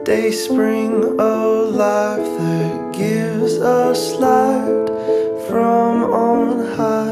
day spring of life that gives us light from on high.